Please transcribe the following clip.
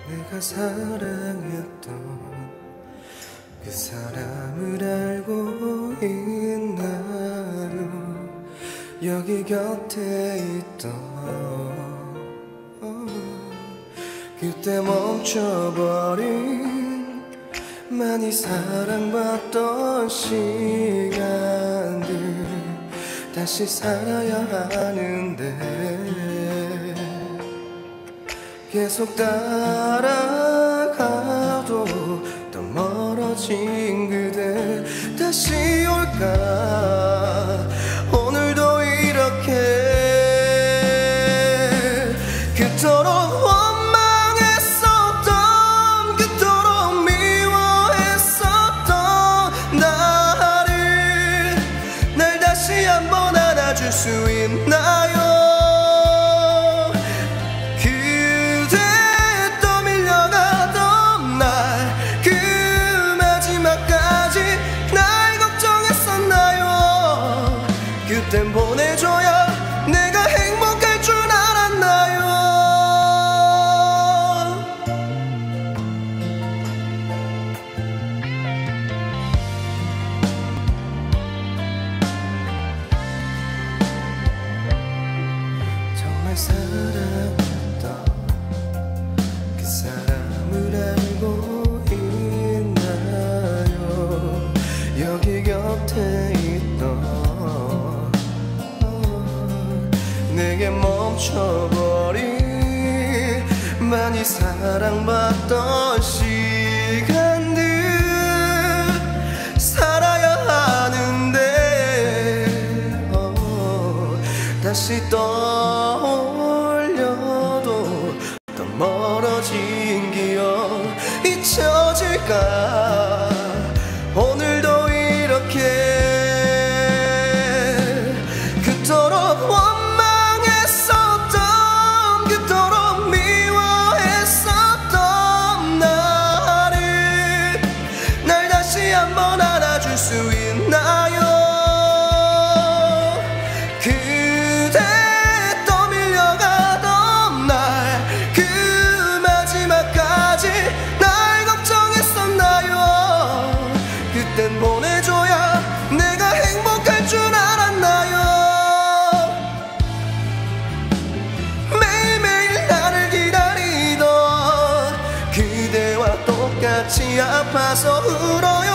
내가 사랑했던 그 사람을 알고 있나요? 여기 곁에 있던 그때 멈춰버린 많이 사랑받던 시간들 다시 살아야 하는데 계속 따라가도 더 멀어진 그대 다시 올까 오늘도 이렇게 그토록 원망했었던 그토록 미워했었던 나를 날 다시 한번 안아줄 수 있나요? 그땐 보내줘야 내가 행복할 줄 알았나요? 정말 사랑했던 그 사람을 알고 있나요? 여기 곁에 있던 내게 멈춰버린 많이 사랑받던 시간들 살아야 하는데 다시 떠올려도 더 멀어진 기억 잊혀질까 오늘도 이렇게 그토록 한번 안아줄 수 있나요? 그대 떠밀려가던 날 그 마지막까지 날 걱정했었나요? 그땐 보내줘야 내가 행복할 줄 알았나요? 매일매일 나를 기다리던 그대와 똑같이 아파서 울어요